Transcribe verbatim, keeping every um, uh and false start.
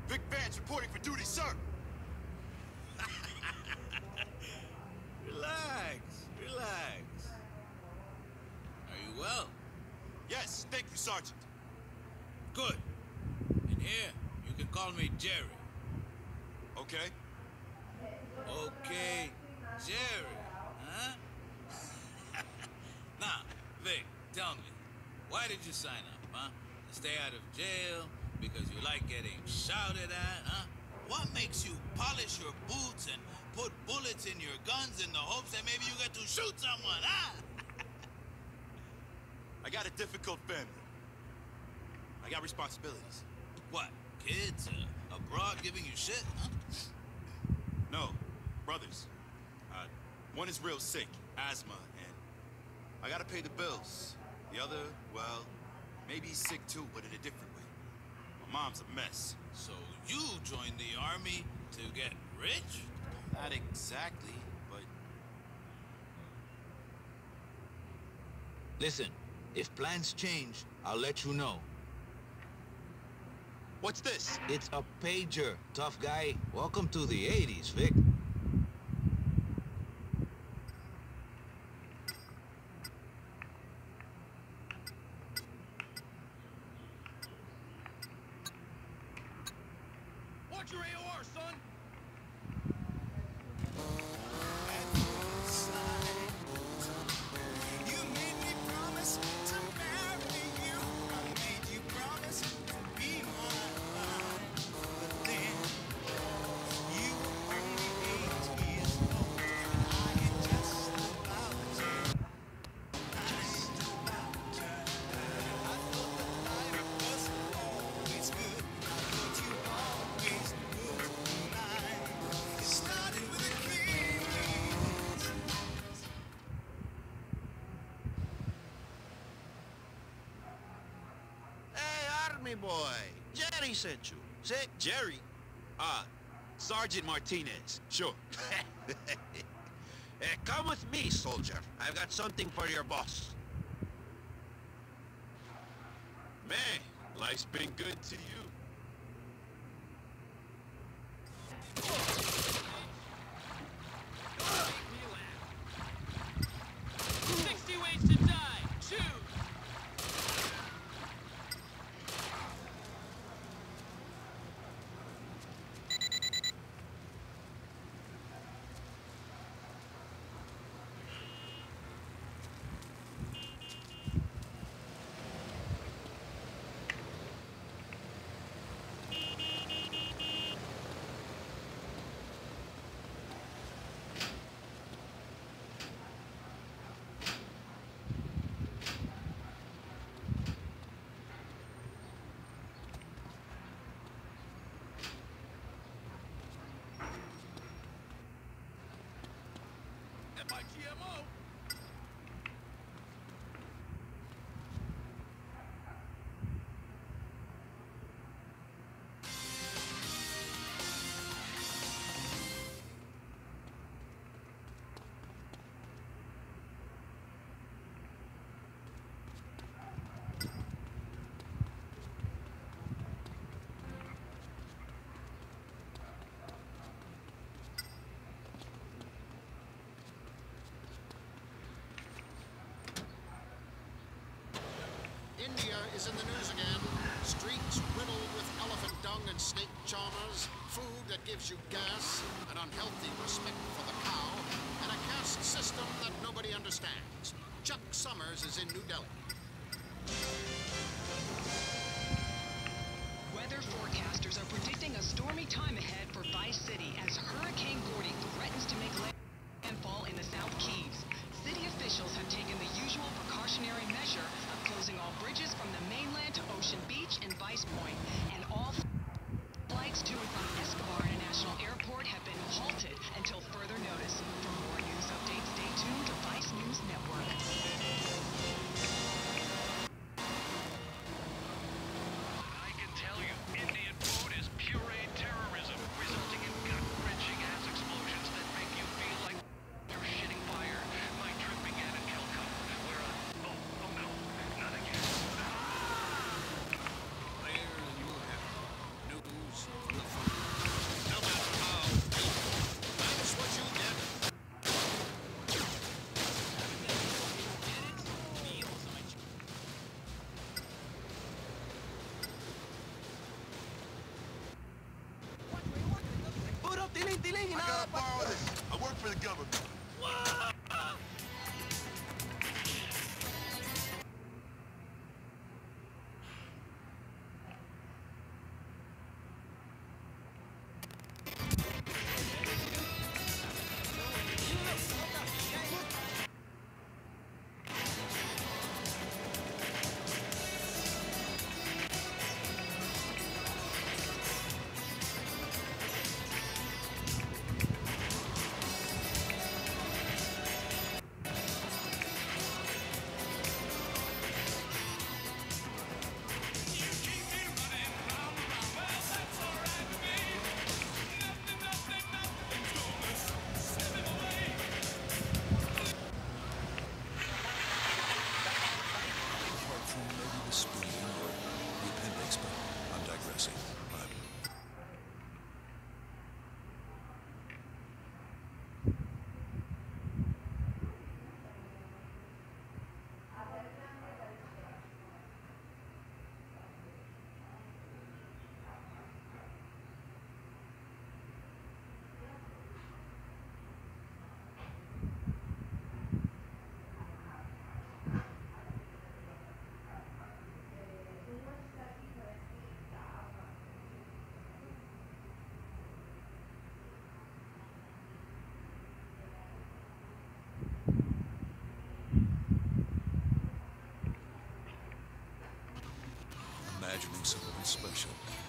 Vic Vance reporting for duty, sir. Relax, relax. Are you well? Yes, thank you, Sergeant. Good. And here, you can call me Jerry. Okay. Okay, Jerry, huh? Now, Vic, tell me, why did you sign up, huh? To stay out of jail? Because you like getting shouted at, huh? What makes you polish your boots and put bullets in your guns in the hopes that maybe you get to shoot someone, huh? I got a difficult family. I got responsibilities. What, kids uh, abroad giving you shit, huh? No, brothers. Uh, one is real sick, asthma, and I gotta pay the bills. The other, well, maybe he's sick too, but in a different way. My mom's a mess. So you joined the army to get rich? Not exactly, but... Listen, if plans change, I'll let you know. What's this? It's a pager, tough guy. Welcome to the eighties, Vic. Watch your A O R, son! You made me promise to marry you. I made you promise to be mine. But then you were only eight years old. I had just about turned. Just about turned. I thought that life was always good. I thought you always would be mine. It started with a kiss. Hey, Army boy. Jerry sent you. Say, Jerry? Ah, Sergeant Martinez. Sure. Eh, come with me, soldier. I've got something for your boss. Man, life's been good to you. sixty ways to die! Choose! At my G M O! India is in the news again. Streets riddled with elephant dung and snake charmers, food that gives you gas, an unhealthy respect for the cow, and a caste system that nobody understands. Chuck Summers is in New Delhi. Weather forecasters are predicting a stormy time ahead for Vice City as Hurricane Gordy threatens to make landfall in the South Keys. City officials have taken the usual precautionary measure of closing all bridges from the mainland to Ocean Beach and Vice Point, and all flights to and from Escobar International Airport have been halted until further notice. For more news updates, stay tuned to Vice News Network. I can tell you, Indian food is pureed terrorism, resulting in government. Apart from maybe the spleen or the appendix, but I'm digressing. I'm... imagining something special.